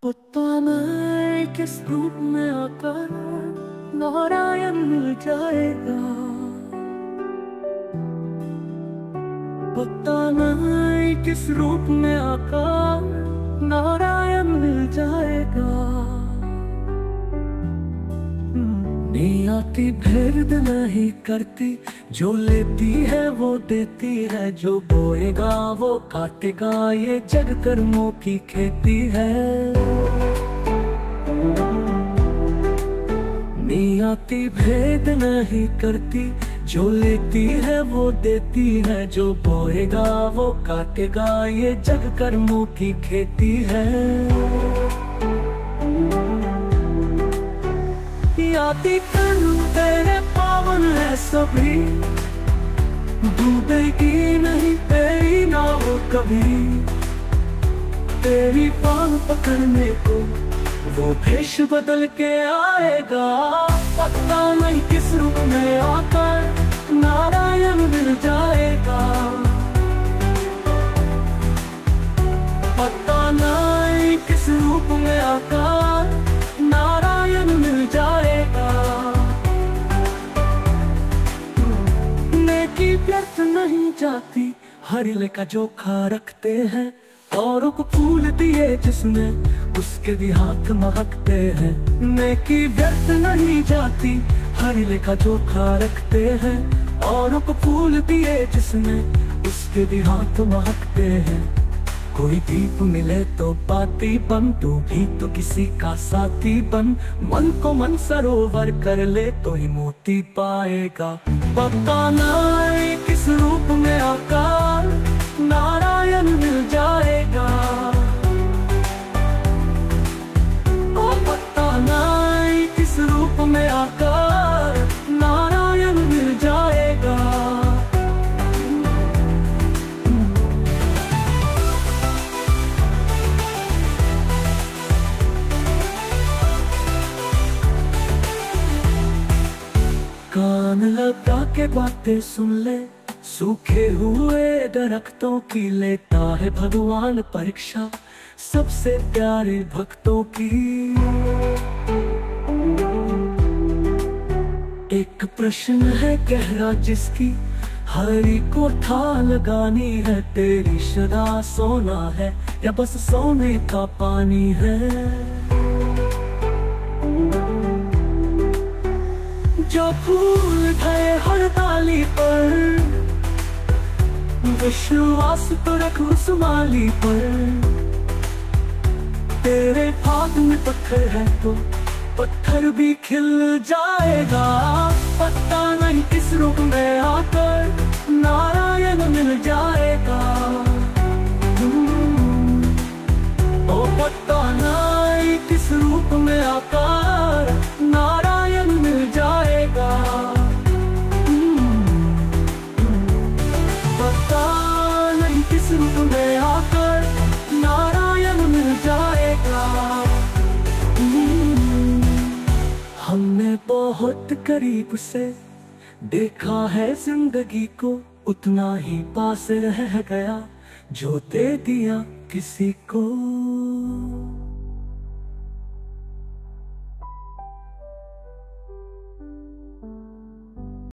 पता नहीं किस रूप में आकर नारायण मिल जाएगा। पता नहीं किस रूप में आकर नारायण मिल जाएगा। नहीं आती भेद नहीं करती, जो लेती है वो देती है, जो बोएगा वो काटेगा, ये जग कर्मों की खेती है। नहीं आती भेद नहीं करती, जो लेती है वो देती है, जो बोएगा वो काटेगा, ये जग कर्मों की खेती है। आती करूं तेरे पावन है सभी, डूबेगी नहीं तेरी नाव कभी। तेरी पाँव पकड़ने को वो भेष बदल के आएगा। पता नहीं किस रूप में आकर नारायण मिल जाएगा। पता नहीं किस रूप में आकर नारायण मिल जाएगा। नेकी व्यर्थ नहीं जाती, हरिले का जोखा रखते हैं, औरों को फूल दिए जिसने उसके भी हाथ महकते हैं। नेकी व्यर्थ नहीं जाती, हरिले का जोखा रखते हैं, औरों को फूल दिए जिसने उसके भी हाथ महकते हैं। कोई दीप मिले तो बाती बन, तू भी तो किसी का साथी बन। मन को मन सरोवर कर ले तो ही मोती पाएगा। पता नहीं किस रूप में आकर नारायण मिल जाएगा। ओ पता नहीं किस रूप में आकर नारायण मिल जाएगा। कान लगा के बातें सुन ले, सूखे हुए दरख्तों की लेता है भगवान परीक्षा, सबसे प्यारे भक्तों की। एक प्रश्न है गहरा जिसकी हरि को ठा लगानी है। तेरी श्रद्धा सोना है या बस सोने का पानी है। जो फूल गए हर डाली पर, विश्वास तो रख उस माली पर। तेरे भाग में पत्थर है तो पत्थर भी खिल जाएगा। पता नहीं किस रूप में आकर नारायण मिल जाएगा। ओ पता नहीं किस रूप में आकर नारायण मिल जाएगा। पता नहीं किस रूप में आकर नारायण मिल जाएगा। हमने बहुत करीब से देखा है जिंदगी को, उतना ही पास रह गया जो दे दिया किसी को।